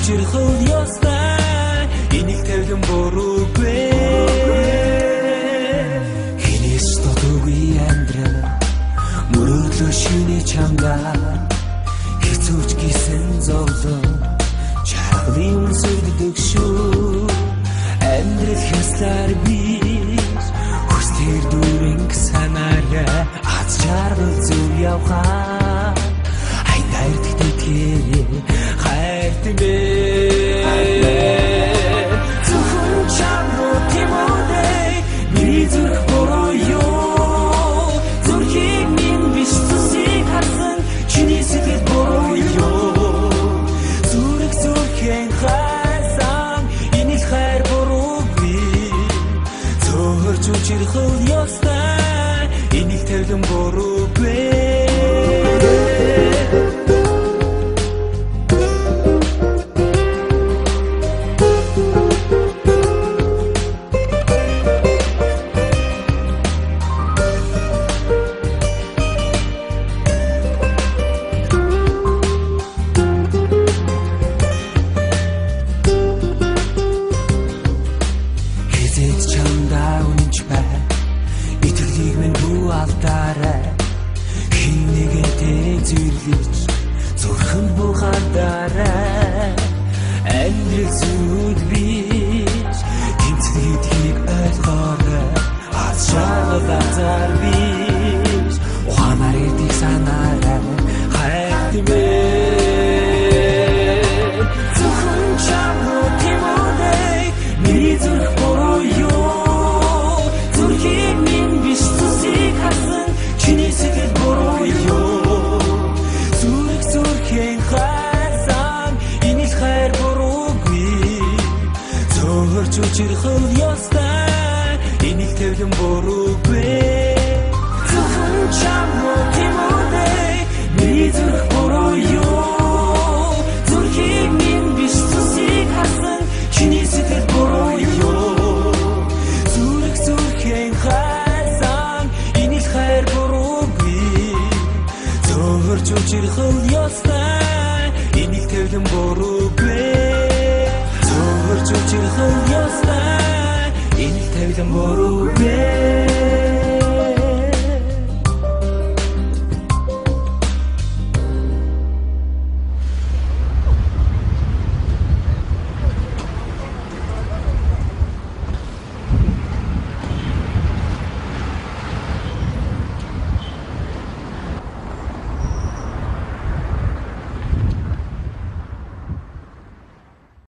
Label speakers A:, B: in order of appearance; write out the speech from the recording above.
A: чучирхал ёстай энийг тавьдан буруугүй хинээс дутуугүй амьдрал мөрөөдлөө шинэ чамдаа хэцүүч гисэн зовлон чаргалын сүрддэг шүү амьдрал хэслэр биш хүстэр дүрэнг санаарай аз жаргал зүв явхаа хайр тэтгэе хайртгэ зөвхөн чамруу тимодэй миний зүрх буруу юу зүрхийг минь биш зүсийг харсан чиний сэтгэл буруу юу зүрхэн хайсан энийг хайр буруугүй зөөр чучирхал ёстай энийг тавьдан буруугүй Зүрхэн бухандараа амьдрал зүуд биш тэмцэлгэдгийг ойлгоорой аз жаргал азар биш ухаанаар идэх санаарай хайртмээ зөвхөн чамруу тимодэй миний зүрх буруу юу зүрхийг минь биш зүсийг харсан чиний сэтгэл буруу юу зүрхэн хайсан энийг хайр буруугүй зөөр чучирхал ёстай энийг тавьдан буруугүй зөвхөн чамруу тимодэй миний зүрх буруу юу зүрхийг минь биш зүсийг харсан чиний сэтгэл буруу юу зүрхэн хайсан энийг хайр буруугүй зөөр чучирхал ёстай энийг тавьдан буруугүй зөөр чучирхал ёстай энийг тавьдан буруугүй